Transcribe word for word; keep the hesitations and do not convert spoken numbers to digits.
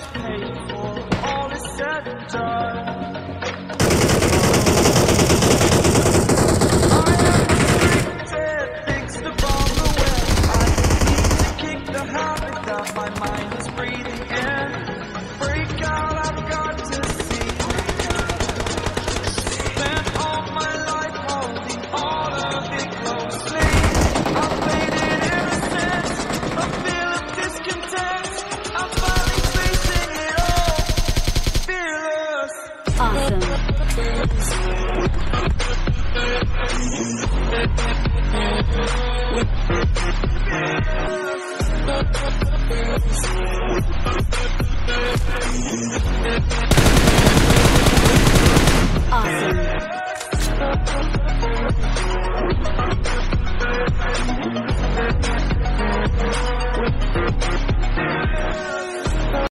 is paid for, all is said and done. I am restricted, fixed upon the web. I need to kick the habit that my mind is breathing in. Break out, I've got to see. Spent all my life holding all of it closely. I've played it innocent, a feel of discontent. I'm finally facing it all, fearless. Awesome. Fearless.